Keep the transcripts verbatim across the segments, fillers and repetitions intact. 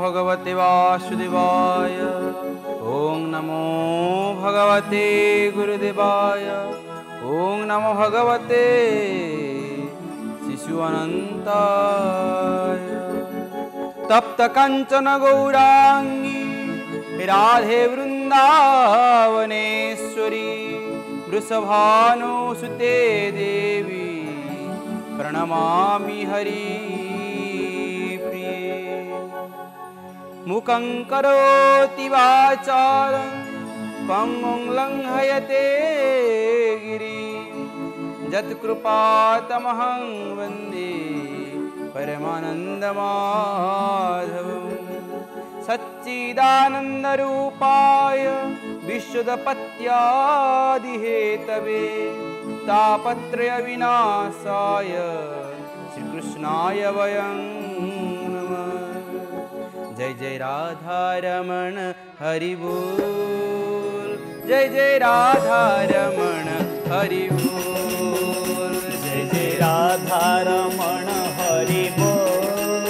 भगवते वासुदेवाय। ओम नमो भगवते गुरुदेवाय। ओम नमो भगवते शिशु अनंताय। तप्त कंचन गौरांगी राधे वृंदावनेश्वरी वृषभानुसुते देवी प्रणमामि हरि प्रिये। मुखं करोति वाचालं पंगुं लंघयते गिरिं यत्कृपातमहं वन्दे परमानन्दमाधवम्। सच्चिदानन्दरूपाय विश्वोत्पत्त्यादिहेतवे तापत्रय विनाशाय श्रीकृष्णाय वयं नमः। जय जय राधा रमण हरि बोल। जय जय राधा रमण हरि बोल। जय जय राधा रमण हरि बोल।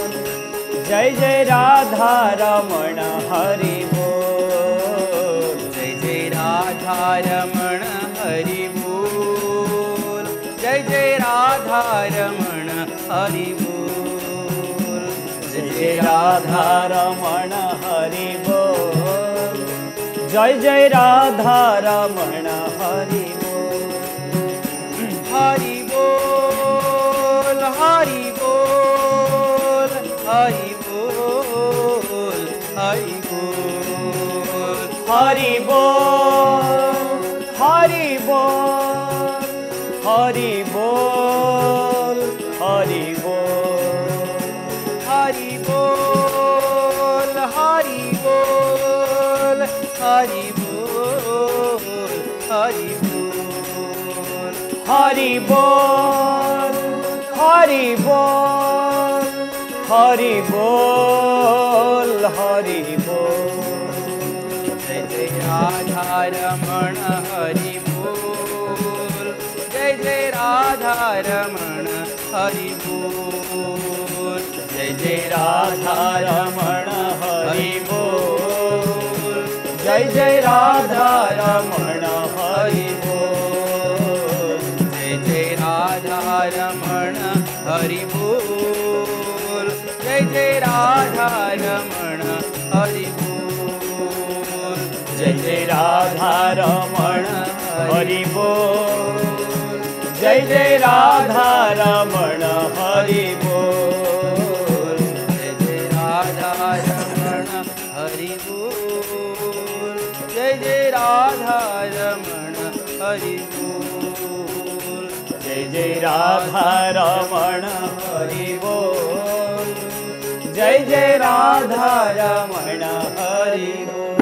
जय जय राधा रमण हरि बोल। जय जय राधा रमण हरि बोल। जय जय राधा रमण हरि बोल। जय जय राधा रमण हरि बोल। जय जय राधा रमण हरि बोल। हरि बोल हरि बोल हरि बोल हरि बोल हरि बोल हरि बोल हरि बोल हरि बोल हरि बोल हरि बोल हरि बोल हरि बोल हरि बोल हरि बोल हरि बोल हरि बोल। जय जय राधा रमण हरि बोल। जय जय राधा रमण हरि बोल। जय जय राधा रमण हरि बोल। जय जय राधा रमण हरि बोल। जय जय राधा रमण हरि बोल। जय जय राधा रमण हरि बोल। जय जय राधा रमण हरि बोल। जय जय राधा रमण हरि बोल। जय जय राधा रमण हरि बोल। जय जय राधा रमण हरि बोल। जय जय राधा रमण हरि बोल। जय जय राधा रमण हरि बोल।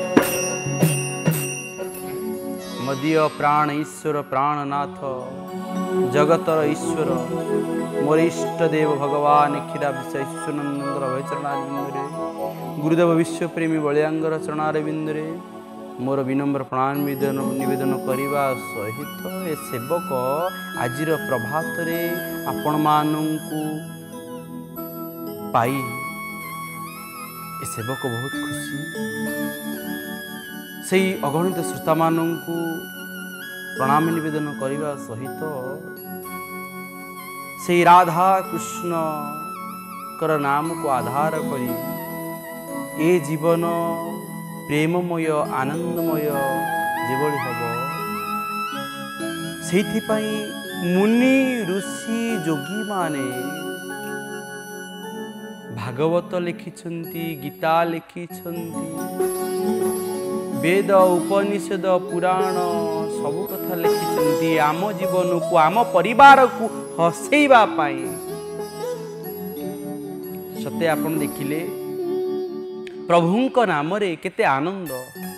मदीय प्राण ईश्वर प्राणनाथ जगतर ईश्वर मोर इष्ट देव भगवान क्षीराभिषेक ईश्वरनंदर अभयचरणारिंदरे गुरुदेव विश्वप्रेमी बलियांगर चरणारविंदरे मोर विनम्र प्रणाम निवेदन निवेदन करने सहित ए सेवक आजिर प्रभात रे आपण मानू पाई ए सेवक बहुत खुशी से अगणित श्रोता मानू प्रणाम निवेदन करने सहित से राधा कृष्ण कर नाम को आधार करी ए जीवन प्रेममय आनंदमय जेभली हम से मुनि ऋषि योगी माने भागवत लिखिछन्ति गीता लिखिछन्ति वेद उपनिषद पुराण सबु कथा लिखिछन्ति आम जीवन को आम परिवार को हसैबा पाई। सत्य आपण देखिले प्रभुंक नाम रे केते आनंद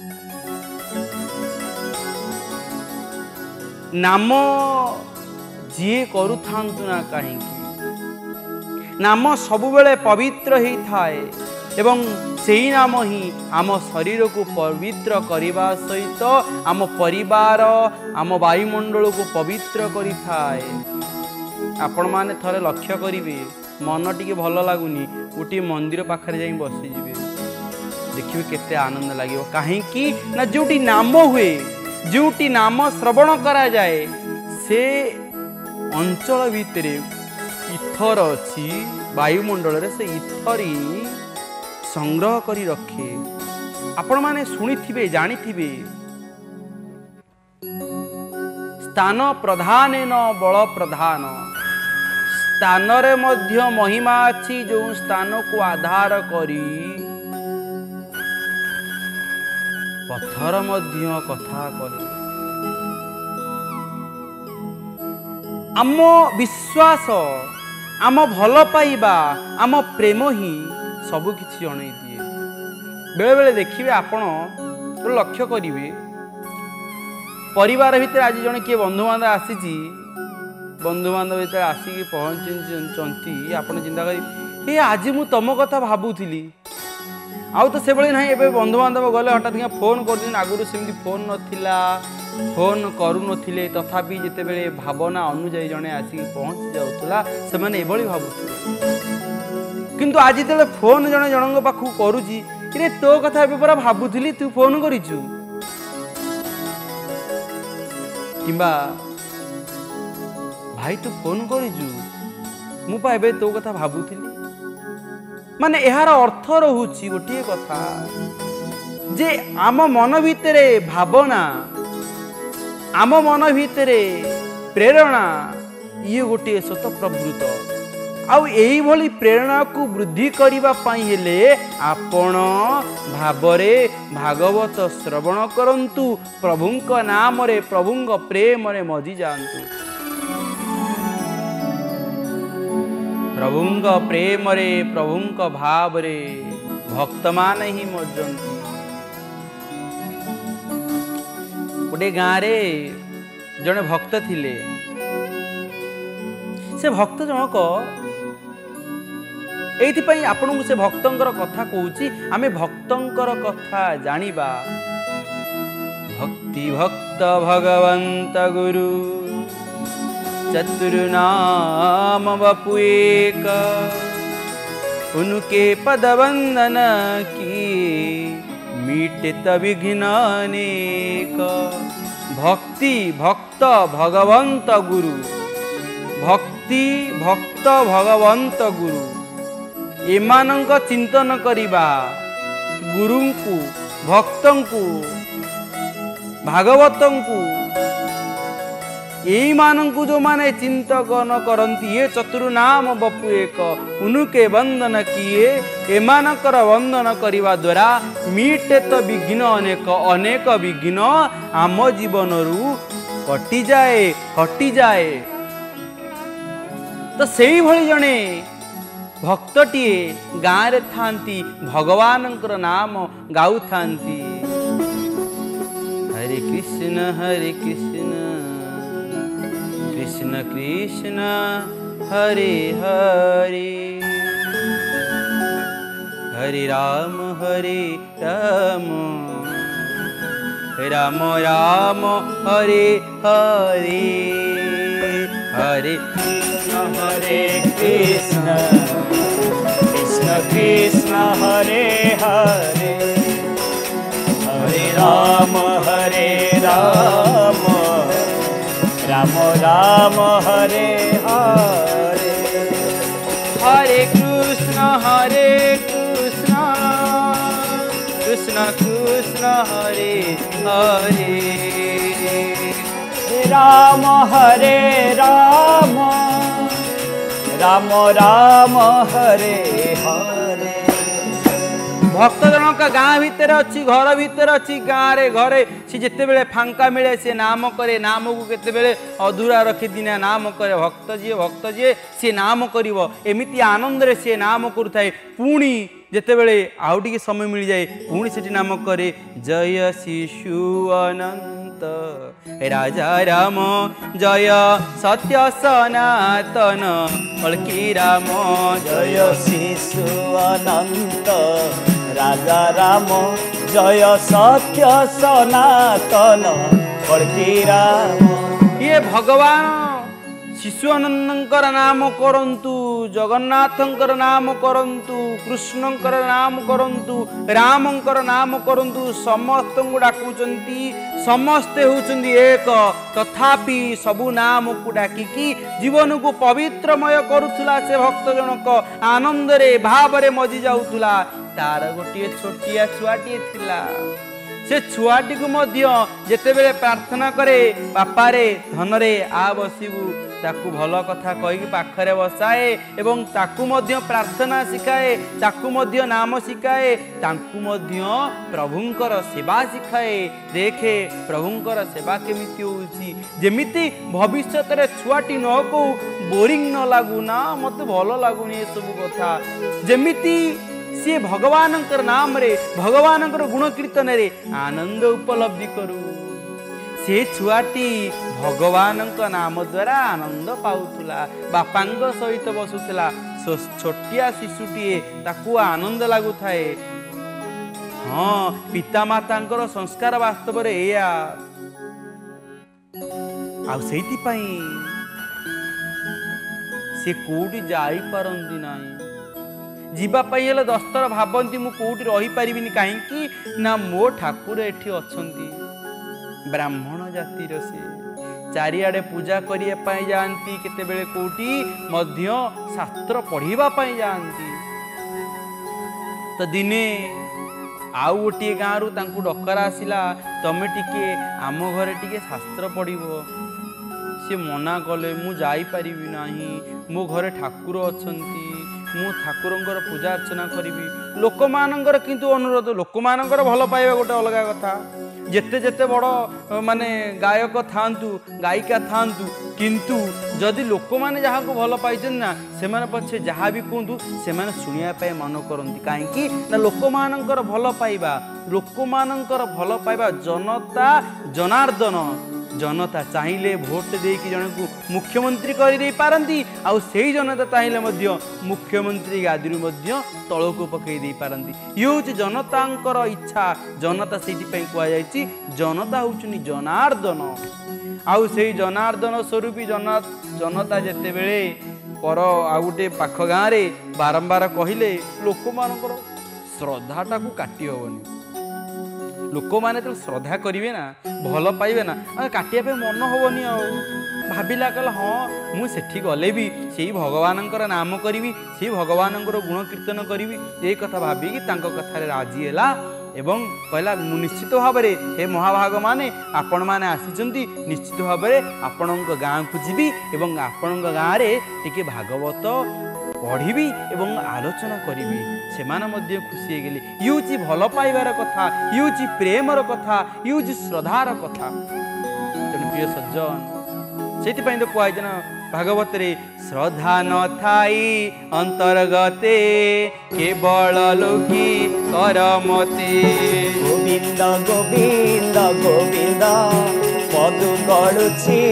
नाम जी करूथांतु ना कहीं नाम सबुबले पवित्र ही थाए एवं सेही नाम ही आम शरीर को पवित्र करने सहित आम परिवार आम वायुमंडल को पवित्र करि थाए। आपण माने थरे लक्ष्य करिवे मन टी भल लगुनि गोटे मंदिर पाखे जा बसीजे देखिए केते आनंद लगे कहीं ना जोटी नाम हुए जोटी नाम श्रवण करा जाए से अंचल भितर इथर अच्छी वायुमंडल से इथर संग्रह करी रखे आपण माने शुणी जानी स्थान प्रधान न बल प्रधान स्थान रे मध्य महिमा अच्छी जो स्थान को आधार करी पत्थर मध्य कथा कहे आम विश्वास आम भल पाइबा आम प्रेम ही सबु किछि जन दिए बेले बेले देखिए आपण लक्ष्य करिवे परिवार भितर आज जन किए बंधु बांधव आसी बंधु बांधव भितर आसिक पहुँची आपण चिंता करी आज मु तुम कथा भावुली आउ तो से भाई ना ए बंधु बांधव गले हठात फोन कर आगुरी सेमती फोन नथिला फोन करू नथिले तथापि जिते बेले भावना अनुजाई जड़े आसिक पहुँची जाऊला से माने एभली भावुले किंतु आज जो फोन जड़े जन पाखु करुची रे तो कथा ए पूरा भावुली तू फोन करिचु किंबा भाई तू फोन करिचु मु पा एबे तो कथा भावुली माने यार अर्थ रहुची गोटे कथा जे आम मन भितरे भावना आम मन भितरे प्रेरणा ये गोटे स्वतः प्रवृत्त आउ एई भली प्रेरणा को वृद्धि करिबा पई हेले आपण भावरे भागवत श्रवण करंतु प्रभुंक नाम रे प्रभुंक प्रेम रे मजी जानतु प्रभुंक प्रेम रे प्रभुंक भाव रे भक्त मान ही मजंती गोटे गाँव रे जड़े भक्त थिले से भक्त जनक एइथिपई आपन को से भक्तंकर कथा कहूची आमे भक्तंकर कथा जानिबा भक्ति भक्त भगवंत गुरु चतुर्नाम बपु एक उनके पद वंदन की मीटित विघ्न अनेक भक्ति भक्त भगवंत गुरु भक्ति भक्त भगवंत गुरु एमानंक चिंतन करिबा गुरुंकु भक्तंकु भागवतंकु यही मानंकु जो माने चिंतन करंती ये चतुर्नाम बपु एक उनुके वंदन किए एमानकर वंदन करिवा द्वारा मीटे तो विघ्न अनेक अनेक विघ्न आम जीवन रु कटि जाए हटि जाए तो सेही भली जने भक्तटीए गाँव रे थांती भगवानंकर नाम गाउ थांती हरे कृष्ण हरे कृष्ण कृष्ण कृष्ण हरे हरे हरे राम हरे राम राम राम हरे हरे हरे कृष्ण हरे कृष्ण कृष्ण कृष्ण हरे हरे हरे राम हरे राम राम राम हरे हरे हरे कृष्ण हरे कृष्ण कृष्ण कृष्ण हरे हरे राम हरे राम राम राम हरे हरे भक्त जनक गाँ भितर अच्छी घर भितर अच्छी गाँव रे घरे सी जिते बेले फांका मिले से नाम करे नाम को केते बेले अधूरा रखी दिना नाम करे भक्त जी भक्त जी सी नाम करिवो एमिति आनंद रे से नाम करुथाए पुणी जिते बेले आउ टिके समय मिल जाए पुणी सेठी नाम करे जय शिशु अनंत राजा राम जय सत्य सनातन कल्की राम जय शिशु अनंत राजा राम जय सत्य सनातन कल्की राम ये भगवान शिशुआनंदंकर नाम करंतु, जगन्नाथंकर नाम करंतु, कृष्णंकर नाम करंतु, रामंकर नाम करंतु, समस्त को डाकुचंती, समस्ते होचंती एक, तथापि सबु नाम को डाकिकी जीवन को पवित्रमय करुथुला से भक्त जनक आनंद रे भाव रे मजी जाउथुला। तार गोटे छोटिया छुआटी थिला, से छुआटी को मध्य जेतेबेले प्रार्थना करे बापा रे धन रे आ बसिबू, ताकू भल कथा कहीकि पाखरे बसाए एवं ताकू मध्य प्रार्थना शिखाए, ताकू मध्य नाम शिखाए, ताकू मध्य प्रभुंकर सेवा शिखाए। देखे प्रभुंकर सेवा केमिति होउची, जेमिति भविष्यत रे छुआटी न को बोरिंग न लागू ना मते भल लागुनी ए सब कथा, जेमिति सी भगवानंकर नाम रे भगवानंकर गुण कीर्तन रे आनंद उपलब्धि करू। से छुआटी भगवानंक नाम द्वारा आनंद पाउथुला, बापांक सहित बसुथुला, छोटिया शिशुटीए ताकू आनंद लागू थाए। हाँ, पिता मातांकर संस्कार वास्तव रे एया, आउ सेति पई से कोठी जाई परंदी नाही, जीवा पाई हेले दस्तर भाबंती मु कोठी रही परिबिनी, काहेकि ना मो ठाकुर एठी अछंती। ब्राह्मण जातिर से चारिआडे पूजा करिया पाई जाती, केतेबेले कोठी मध्य शास्त्र पढ़िबा पाई जाती। तो दिने आउ गोटे गाँव तांकु डकरा आसिला, तमे टिके आम घरे टिके शास्त्र पढ़िबो। से मना कले, मु जाई परिबि नाही, मो घरे ठाकुर अछंती, मु ठाकुरंकर पूजा अर्चना करिबि। लोक मानंकर किंतु अनुरोध, लोक मानंकर भल पाइबा गोटे अलगा कथा। जेते जेते बड़ माने गायक थांतु, गायिका थांतु, किंतु जदि लोक माने जहाँ को भल पाइछन ना, से माने पछे जहाँ भी कहतु से माने सुनिया पाए मन करंती। काहेकि ना लोक मानंकर भल पाइबा, लोक मानंकर भल पाइबा जनता जनार्दन, जनता चाहिए भोट देकी जन को मुख्यमंत्री कर दे पारंती, आउ सेही जनता चाहिए मध्य मुख्यमंत्री गादी तल को पकई दे पारंती। ये हूँ जनतांकर इच्छा, जनता से कहुई जनता हूँ जनार्दन। आउ से जनार्दन स्वरूपी जना जनता जिते बेले पर आ गोटे पाख गाँव में बारंबार कहले लोक मानकर श्रद्धाटा को काटी हेनी। लोक मैंने तो श्रद्धा करेंगे ना, भल पाइबे ना, काटिया पे मन हेनी। भाविला कहला हाँ मुझे गले भी से भगवानंकर नाम करी, से भगवानंकर गुण कीर्तन करी, ये कथा भाविकी कथार राजी है एवं कहला मु निश्चित भाव में हे महाभाग माने आपण मैंने आसी निश्चित भाव में आपण गाँव को जीवी एवं आपण गाँव में टिके भागवत पढ़ी एवं आलोचना करी, से खुशी गले। ये भल पाइबार कथा, ये प्रेमर कथा, ये श्रद्धार कथा। तेणु प्रिय सज्जन से तो कहुई ना भागवत रे श्रद्धा न थाई अंतर्गते केवल लोकी करमते। गोविंद गोविंद गोविंद मधु गड़ुछि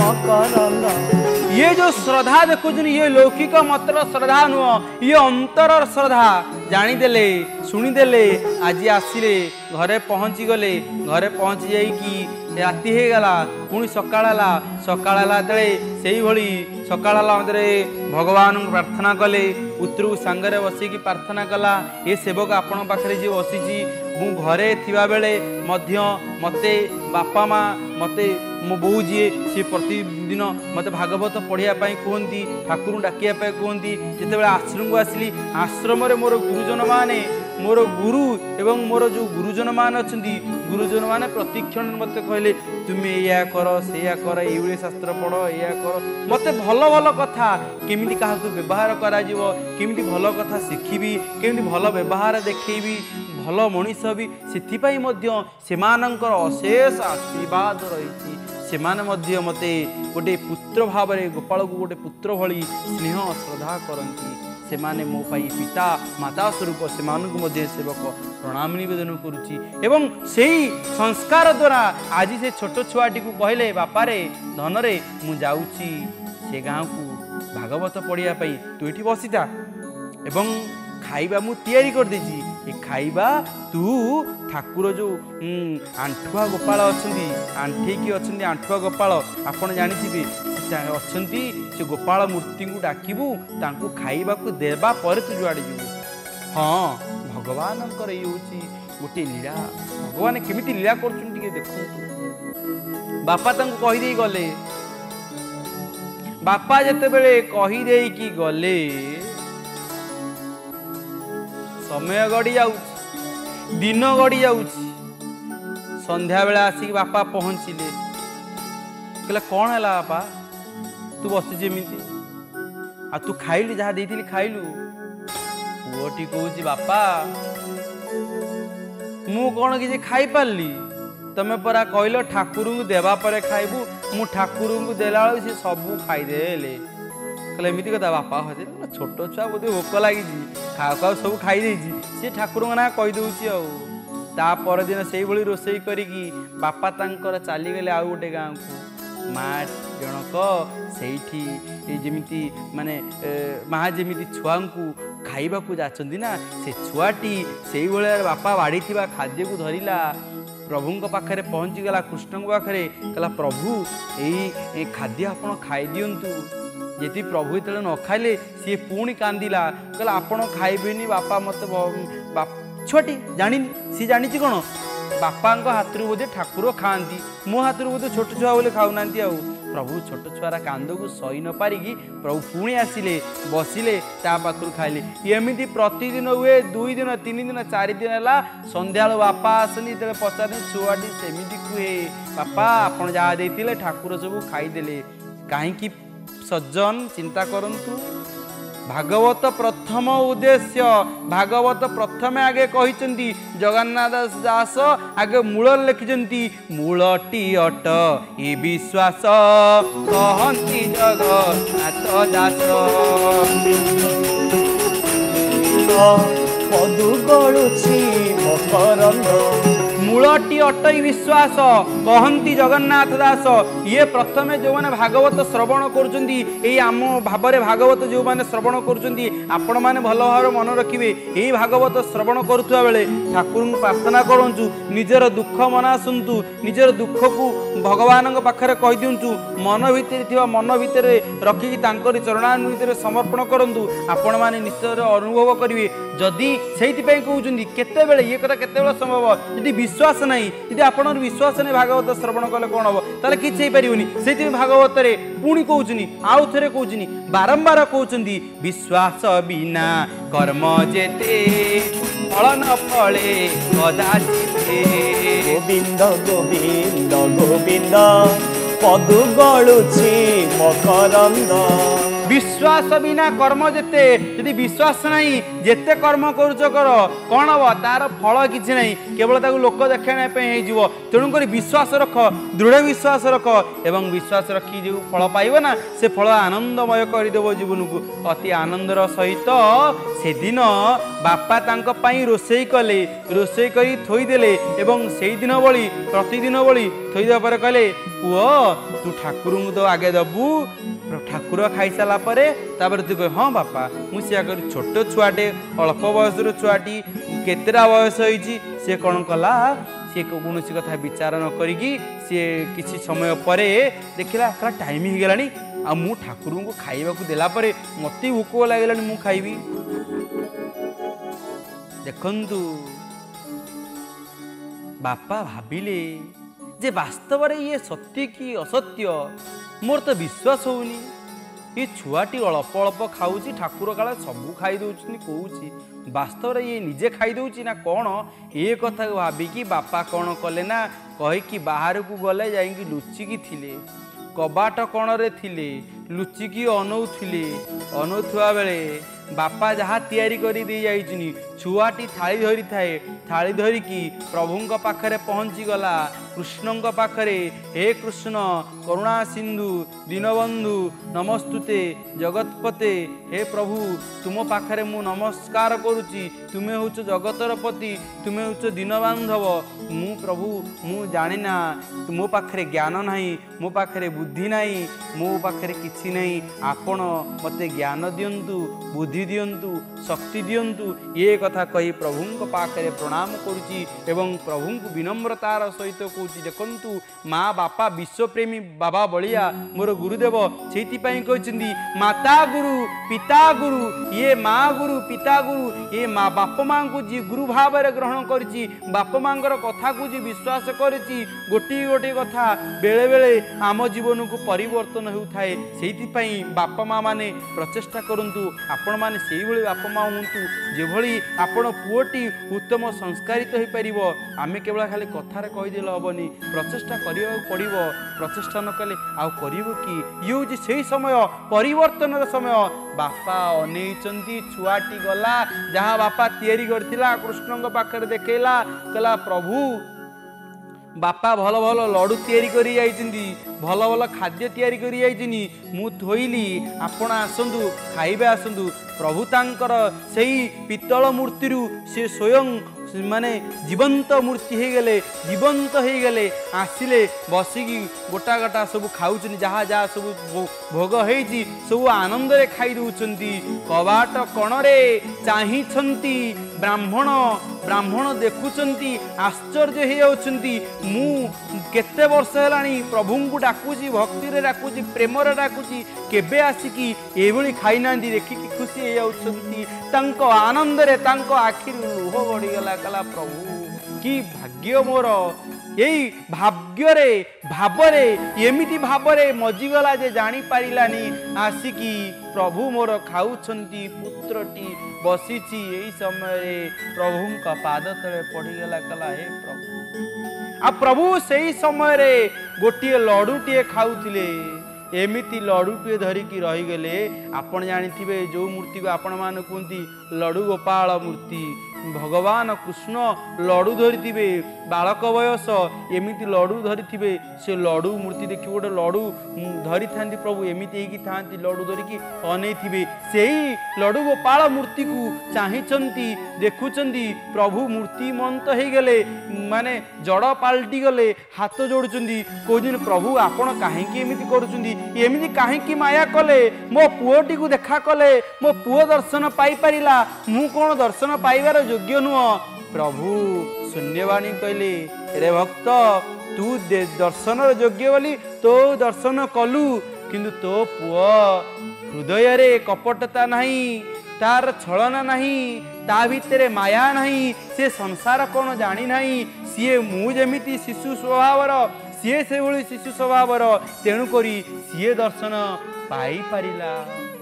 मकरंद। ये जो श्रद्धा देखुन ये लौकिक मात्र श्रद्धा नुह, ये अंतर श्रद्धा। जानीदेले शुणीदेले आज आसिले घरे पहुँची गले, घरे पहुँची जाइकी राति हो गला, पुणी सकाळ सकाळ से भली सकाळ भगवान प्रार्थना कले, पुत्र को सांगरे बसिकी प्रार्थना कला। ये सेवक आपण पाखे जी बसी मु घरे थिबा बेले मध्य मते बापा माँ मते मो बो जी सी प्रतिदिन मते भागवत पढ़िया कहती, ठाकुर डाकिया कहती। जिते आश्रम को आसली, आश्रम मोर गुरुजन माने मोर गुरु एवं मोर जो गुरुजन मान अच्छा गुरुजन माने प्रतिक्षण मत कहले तुम्हें या कर से कर ये शास्त्र पढ़ या कर, मत भल भल कथा केमिति क्या व्यवहार करमिति भल कथा शिखी केमिति भल व्यवहार देखी भल मनीष भी से अशेष आशीर्वाद रही। से मते गोटे पुत्र भाव में गोपाल को गोटे पुत्र भली स्नेह श्रद्धा करती। से माने मो पाई पिता माता स्वरूप से सेवक प्रणाम निवेदन करुच्ची एवं सेही संस्कार द्वारा आज से छोट छुआटी को कहले बापा रे धन रे मु जाऊँची से गाँव को भागवत पढ़िया तू ये बसीता एवं खाइबा मु तैयारी कर देजी, ये खाइबा तू ठाकुर जो आंठुआ गोपाल अच्छा आंठेकी अच्छा आंठुआ गोपाल आपड़ जानी ଅଛନ୍ତି ସେ ଗୋପାଳ ମୂର୍ତ୍ତିଙ୍କୁ ଡାକିବୁ ତାଙ୍କୁ ଖାଇବାକୁ ଦେବା ପରେ ତୁ ଯୁଆଡ଼େ ଯିବୁ। ହଁ ଭଗବାନଙ୍କର ଏଇ ହେଉଛି ଗୋଟିଏ ଲୀଳା। ଭଗବାନ କେମିତି ଲୀଳା କରୁଛନ୍ତି ଟିକେ ଦେଖନ୍ତୁ। ବାପା ତାଙ୍କୁ କହିଦେଇ ଗଲେ। ବାପା ଯେତେବେଳେ କହିଦେଇକି ଗଲେ ସମୟ ଗଡ଼ି ଯାଉଛି, ଦିନ ଗଡ଼ି ଯାଉଛି। ସନ୍ଧ୍ୟାବେଳେ ଆସିକି ବାପା ପହଞ୍ଚିଲେ। କହିଲେ କ'ଣ ହେଲା ବାପା ତୁ ବସିଛୁ ଏମିତି, ଆଉ ତୁ ଖାଇଲୁ ଯାହା ଦେଇଥିଲି ଖାଇଲୁ? ପୁଅଟି କହୁଛି ବାପା ମୁଁ କ'ଣ କିଛି ଖାଇପାରିଲି? ତମେ ପରା କହିଲ ଠାକୁରଙ୍କୁ ଦେବା ପରେ ଖାଇବୁ, ମୁଁ ଠାକୁରଙ୍କୁ ଦେଲାବେଳକୁ ସେ ସବୁ ଖାଇଦେଲେ। କହିଲେ ଏମିତି କଥା? ବାପା ହସିଲେ। ଛୋଟ ଛୁଆ ବୋଧେ ଭୋକ ଲାଗିଛି, ଖାଉ ଖାଉ ସବୁ ଖାଇଦେଇଛି, ସେ ଠାକୁରଙ୍କ ନାଁ କହିଦେଉଛି ଆଉ। ତା ପରଦିନ ସେଇଭଳି ରୋଷେଇ କରିକି ବାପା ତାଙ୍କର ଚାଲିଗଲେ ଆଉ ଗୋଟେ ଗାଁକୁ। ମା ଜଣକ ସେଇଠି ଯେମିତି ମାନେ ମା ଯେମିତି ଛୁଆଙ୍କୁ ଖାଇବାକୁ ଯାଛନ୍ତି ନା, ସେ ଛୁଆଟି ସେଇଭଳିଆ ବାପା ବାଢ଼ିଥିବା ଖାଦ୍ୟକୁ ଧରିଲା, ପ୍ରଭୁଙ୍କ ପାଖରେ ପହଞ୍ଚିଗଲା, କୃଷ୍ଣଙ୍କ ପାଖରେ କହିଲା ପ୍ରଭୁ ଏଇ ଖାଦ୍ୟ ଆପଣ ଖାଇଦିଅନ୍ତୁ। ଯଦି ପ୍ରଭୁ ଯେତେବେଳେ ନ ଖାଇଲେ ସିଏ ପୁଣି କାନ୍ଦିଲା, କହିଲା ଆପଣ ଖାଇବେନି ବାପା ମୋତେ। ଛୁଆଟି ଜାଣିନି, ସିଏ ଜାଣିଛି କ'ଣ ବାପାଙ୍କ ହାତରୁ ବୋଧେ ଠାକୁର ଖାଆନ୍ତି, ମୋ ହାତରୁ ବୋଧେ ଛୋଟ ଛୁଆ ବୋଲି ଖାଉନାହାନ୍ତି ଆଉ। ପ୍ରଭୁ ଛୋଟ ଛୁଆର କାନ୍ଦକୁ ସହି ନ ପାରିକି ପ୍ରଭୁ ପୁଣି ଆସିଲେ, ବସିଲେ, ତା ପାଖରୁ ଖାଇଲେ। ଏମିତି ପ୍ରତିଦିନ ହୁଏ। ଦୁଇ ଦିନ ତିନି ଦିନ ଚାରି ଦିନ ହେଲା। ସନ୍ଧ୍ୟାବେଳୁ ବାପା ଆସନ୍ତି, ଯେତେବେଳେ ପଚାରନ୍ତି ଛୁଆଟି ସେମିତି କୁହେ ବାପା ଆପଣ ଯାହା ଦେଇଥିଲେ ଠାକୁର ସବୁ ଖାଇଦେଲେ। କାହିଁକି ସଜ୍ଜନ ଚିନ୍ତା କରନ୍ତୁ। ଭାଗବତ ପ୍ରଥମ ଉଦ୍ଦେଶ୍ୟ, ଭାଗବତ ପ୍ରଥମେ ଆଗେ କହିଛନ୍ତି ଜଗନ୍ନାଥ ଦାସ ଆଗେ ମୂଳରେ ଲେଖିଛନ୍ତି ମୂଳଟି ଅଟ ଏ ବିଶ୍ୱାସ କହନ୍ତି ଜଗନ୍ନାଥ ଦାସ। ପଦୁ ଗଳୁଛି ମକରନ୍ଦ, ମୂଳଟି ଅଟଇ ବିଶ୍ୱାସ କହନ୍ତି ଜଗନ୍ନାଥ ଦାସ। ଇଏ ପ୍ରଥମେ ଯେଉଁମାନେ ଭାଗବତ ଶ୍ରବଣ କରୁଛନ୍ତି, ଏଇ ଆମ ଭାବରେ ଭାଗବତ ଯେଉଁମାନେ ଶ୍ରବଣ କରୁଛନ୍ତି, ଆପଣମାନେ ଭଲ ଭାବରେ ମନେ ରଖିବେ। ଏଇ ଭାଗବତ ଶ୍ରବଣ କରୁଥିବା ବେଳେ ଠାକୁରଙ୍କୁ ପ୍ରାର୍ଥନା କରନ୍ତୁ, ନିଜର ଦୁଃଖ ମନାସନ୍ତୁ, ନିଜର ଦୁଃଖକୁ ଭଗବାନଙ୍କ ପାଖରେ କହିଦିଅନ୍ତୁ, ମନ ଭିତରେ ଥିବା ମନ ଭିତରେ ରଖିକି ତାଙ୍କରି ଚରଣାନ୍ୱିତରେ ସମର୍ପଣ କରନ୍ତୁ। ଆପଣମାନେ ନିଶ୍ଚୟ ଅନୁଭବ କରିବେ। ଯଦି ସେଇଥିପାଇଁ କହୁଛନ୍ତି କେତେବେଳେ ଇଏ କଥା କେତେବେଳେ ସମ୍ଭବ, ଯଦି ବିଶ୍ୱାସ ନାହିଁ, ଯଦି ଆପଣଙ୍କର ବିଶ୍ୱାସ ନାହିଁ ଭାଗବତ ଶ୍ରବଣ କଲେ କ'ଣ ହେବ, ତାହେଲେ କିଛି ହେଇପାରିବନି। ସେଇଥିପାଇଁ ଭାଗବତରେ ପୁଣି କହୁଛନ୍ତି, ଆଉ ଥରେ କହୁଛନ୍ତି, ବାରମ୍ବାର କହୁଛନ୍ତି ବିଶ୍ୱାସ ବିନା କର୍ମ ଯେତେ ଫଳ ନ ଫଳେ କଦାଚିତେ। ଗୋବିନ୍ଦ ଗୋବିନ୍ଦ ଗୋବିନ୍ଦ ପଦୁ ଗଳୁଛି ମକରନ୍ଦ। विश्वास बिना कर्म जेते यदि विश्वास नहीं जेते कर्म करुच कर कौन हम तार फल किसी ना केवल ताको लोक देखाई हो तेणुक विश्वास रख दृढ़ विश्वास रख एवं विश्वास रखी जो फल पाइब ना से फल आनंदमय करदेव जीवन को अति आनंदर सहित से दिन बापा तांको पाई रोसई कले रोसई करी थोईदेले एवं से दिन भली प्रतिदिन भली थोईदेवा पर कहले पुओ तू ठाकुर को तो आगे दबू ठाकुर खाई सारा परे तापर तू कह हाँ बापा मुझे कर छोट छुआटे अल्प बयसर छुआटी केतेटा बयस होईची से कौन कला सी कौन कथा विचार न करी सी किसी समय पर देखला टाइम हो गलानी आ मु ठाकुर को खाइबा को देला परे मते भोक लागलानी मु खाइबी देखंतु बापा भाविले जे वास्तव में ये सत्य कि असत्य मोर तो विश्वास होनी ये छुआटी अल्प अल्प खाऊँ ठाकुर काला सबू खाई दौरान कौच वास्तव में ये निजे खाई दौची ना कौन ये कथा भाविकी बापा कौन कले ना कहीकि बाहर को गले जाइकी लुचिकी थिले कबाट कणरे थिले लुचिकी अनौथिले अनौथुआ बेले बापा जहाँ तैयारी करी दे जाइछनी छुआटी थाली धरी थाए थाली धरिकी प्रभुंक पाखरे पहुँची गला कृष्णंक पाखरे हे कृष्ण करुणा सिंधु दीनबंधु नमस्तुते जगतपते हे प्रभु तुम पाखरे मु नमस्कार करुची तुम्हें हूँ जगतर पति तुम्हें हूँ दीनबांधव मु प्रभु मु जानिना मो पाखरे ज्ञान नहीं मो पाखरे बुद्धि नहीं मो पाखरे किछि नहीं आपण मते ज्ञान दियंतु बुद्धि दियंतु शक्ति दियंतु ये कथा कही प्रभुंक पाखरे प्रणाम करुची एवं प्रभुंक विनम्रतार सहित पकाउछि देखंतु माँ बापा विश्वप्रेमी बाबा बलिया मोर गुरुदेव से कहते माता गुरु पिता गुरु ये माँ गुरु पिता गुरु ये माँ बाप माँ को जी गुरु भाव में ग्रहण करी बाप माँ कथा को जी विश्वास करी गोटे गोटे कथा बेले बेले आम जीवन को परिवर्तन होता है से बापा माँ माने प्रचेषा करूँ आपण मैंने से भाई बापा माँ हूँ जो आपण पुओटी उत्तम संस्कारित हो पार आम केवल खाली कथार कहीदेल हेनी प्रचेषा करने पड़ो प्रचेषा न कले आउ कर कि ये हूँ से समय परिवर्तन समय बापा अनेइचंती छुआटी गला जहाँ बापा तैयारी करथिला कृष्ण पाखे देखला कहला प्रभु बापा भल भल लडू तैयारी करी जाइछिंदी भल भल खाद्य तैयारी करी जाइछिनी मु थोइली आपण आसंतु खाइबे आसंतु प्रभु तांकर सेही पित्तल मूर्ति से स्वयं माने जीवंत मूर्ति हो गले जीवंत हो गले आसिले बसिकी गोटा गोटा सब खाऊचन जहाँ जहाँ सब भोग होती सब आनंद रे खाई दउचंती कबाट कणरे चाहिछंती ब्राह्मण ब्राह्मण देखुचंती आश्चर्य हो जाउचंती मु केते वर्ष हेलानी प्रभु को डाकुची भक्ति रे डाकुची प्रेम रे डाकुची केबे आसिकी एभली खाई नांदी देखिकी खुशी हो जाउचंती तांको आनंद रे तांको आखिर लुह गड़ी गला कला प्रभु कि भाग्य मोर यही भाग्य रे भावरे एमिति भावरे मजिगला जे जानी पारिलानी आसिकी प्रभु मोर खाऊछंती पुत्रटी बसीची यही समय प्रभु का पाद तले पड़ीगला कला हे प्रभु आ प्रभु सही समय रे गोटे लडुटे खाऊथिले एमिति लडुटे धरिकी रहीगले आपण जानिथिबे जो मूर्ति को आपण मान कहती लडु गोपाल मूर्ति भगवान कृष्ण लडू धरी बालक बयस एमती लडू धरी से लडू मूर्ति देखिए गोटे लडू धरी था प्रभु एमती था लडू धरिकी अनई से लडू गोपाल मूर्ति को चाहती देखुंट प्रभु मूर्तिमंत हो गले माने जड़ पलटि गले हाथ जोड़ुंट कौन प्रभु आपण कहीं एमती करुँच कहीं माया कले मो पुओटी को देखा कले मो पुओ दर्शन पाई पारिला मु कौन दर्शन पाइबार योग्य नुह प्रभु शून्यवाणी कहले रे भक्त तू दर्शन योग्य बोली तो दर्शन कलु किंतु तो पुओ हृदय रे कपटता नहीं तार छलना नहीं ता भितर माया नहीं से संसार कौन जानी नहीं सी मु जमिति शिशु स्वभावर सी से भली शिशु स्वभावर तेणुक सी दर्शन पाई पारिला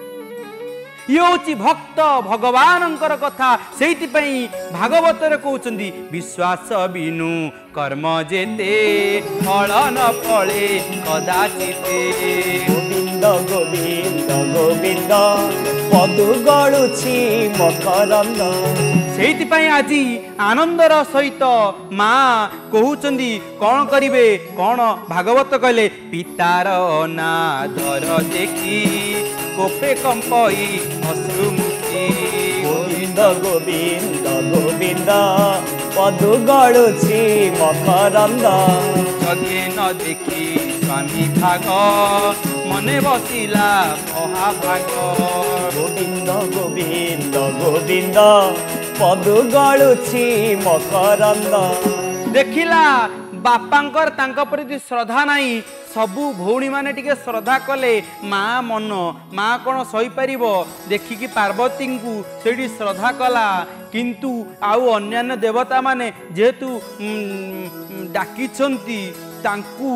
ये हूँ भक्त भगवान कथा से भागवत कहते विश्वास बिनु कर्म जेते फल न फले कदाचिते गोविंद गोविंद गोविंद पदु गलुछि मकरंद से आज आनंदर सहित माँ कहते कौन करिवे कौन भागवत कहले पितार अनादर देखी कोपे कंपई अश्रुमुखी गोविंद गोविंद गोविंद पदु गलुछि मकरंद जगे न देखी स्वामी भाग मने बसिला महाभाग गोविंद गोविंद गोविंद पदु गलुछि मकरंद देखिला बापांकर तांका प्रति श्रद्धा नहीं सबू भौणी माने टिके श्रद्धा कले माँ मन माँ कौन सही पार देखिकी पार्वती को से श्रद्धा कला किंतु आउ अन्यान्य देवता माने जेहेतु डाकिछंती तांकु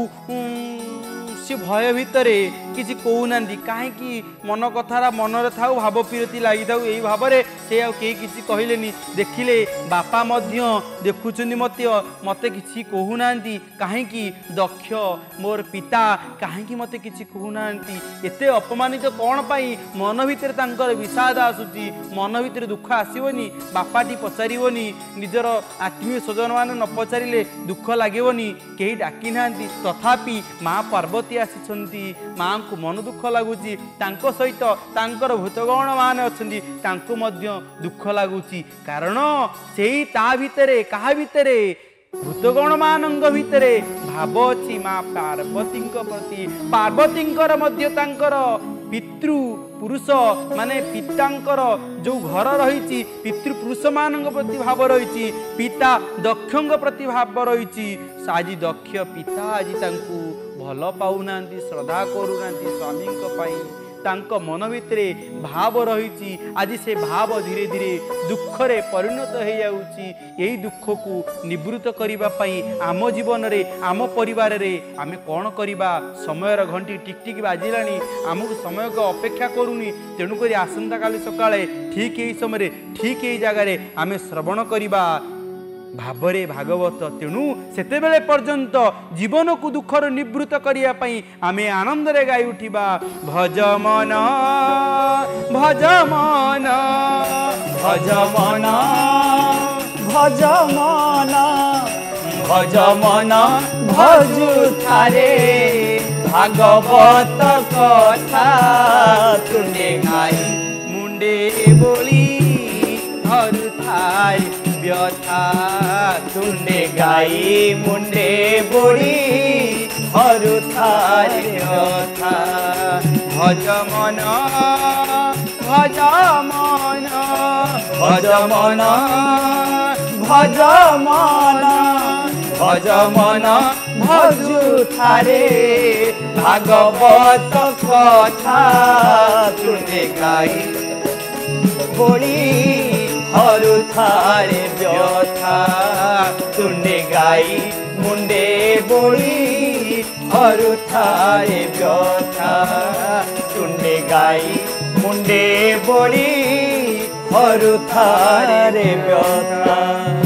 से भय भितर किसी कहूना कहीं मन कथार मनरे थाउ भाव पीरती लगी था यही भाव में से आई किसी कहले देखिले बापा देखुं मत मत कि कहूना कहीं दक्ष मोर पिता कहीं मत कि कहूना एत अपमानित कौन पाई मन भितर विषाद आसूची मन भितर दुख आसवनी बापाटी पचारनी निजर आत्मीय स्वजन मान न पचारे दुख लगे कहीं डाकी ना तथापि माँ पार्वती आसी माँ को मन दुख लगुच सहित तांकर भूतगण मान अच्छा दुख लगुच कारण से भितरे क्या भितरे भूतगण मान भितर भाव अच्छी माँ पार्वती प्रति पार्वती पितृ ପିତୃପୁରୁଷ ମାନେ ପିତାଙ୍କର ଯେଉଁ ଘର ରହିଛି ପିତୃପୁରୁଷ ମାନଙ୍କ ପ୍ରତି ଭାବ ରହିଛି, ପିତା ଦକ୍ଷଙ୍କ ପ୍ରତି ଭାବ ରହିଛି। ଆଜି ଦକ୍ଷ ପିତା ଆଜି ତାଙ୍କୁ ଭଲ ପାଉନାହାନ୍ତି, ଶ୍ରଦ୍ଧା କରୁନାହାନ୍ତି ସ୍ୱାମୀଙ୍କ ପାଇଁ। ତାଙ୍କ ମନ ଭିତରେ ଭାବ ରହିଛି, ଆଜି ସେ ଭାବ ଧୀରେ ଧୀରେ ଦୁଃଖରେ ପରିଣତ ହୋଇଯାଉଛି। ଏହି ଦୁଃଖକୁ ନିବୃତ୍ତ କରିବା ପାଇଁ ଆମ ଜୀବନରେ ଆମ ପରିବାରରେ ଆମେ କ'ଣ କରିବା? ସମୟର ଘଣ୍ଟି ଟିକ୍ ଟିକ୍ ବାଜିଲାଣି, ଆମକୁ ସମୟକୁ ଅପେକ୍ଷା କରୁନି। ତେଣୁକରି ଆସନ୍ତାକାଲି ସକାଳେ ଠିକ୍ ଏହି ସମୟରେ ଠିକ୍ ଏହି ଜାଗାରେ ଆମେ ଶ୍ରବଣ କରିବା ଭାବରେ ଭାଗବତ। ତେଣୁ ସେତେବେଳେ ପର୍ଯ୍ୟନ୍ତ ଜୀବନକୁ ଦୁଃଖରୁ ନିବୃତ୍ତ କରିବା ପାଇଁ ଆମେ ଆନନ୍ଦରେ ଗାଇ ଉଠିବା ଭଜ ମନ ଭଜ ମନ ଭଜ ମନ ଭଜ ମନ ଭଜ ମନ ଭଜୁଥାରେ ଭାଗବତ କଥା ତୁଣ୍ଡେ ଗାଇ ମୁଣ୍ଡେ ବୋଳି ଧରୁଥାଏ ବ୍ୟଥା ତୁଣ୍ଡେ ଗାଇ ମୁଣ୍ଡେ ବୋଳି ହରୁଥାରେ ବ୍ୟଥା ଭଜ ମନ ଭଜ ମନ ଭଜ ମନ ଭଜ ମନ ଭଜ ମନ ଭଜୁଥାରେ ଭାଗବତ କଥା ତୁଣ୍ଡେ ଗାଇ ବୋଳି ହରୁଥାରେ ବ୍ୟଥା ତୁଣ୍ଡେ ଗାଇ ମୁଣ୍ଡେ ବୋଳି ହରୁଥାରେ ବ୍ୟଥା ତୁଣ୍ଡେ ଗାଇ ମୁଣ୍ଡେ ବୋଳି ହରୁଥାରେ ବ୍ୟଥା।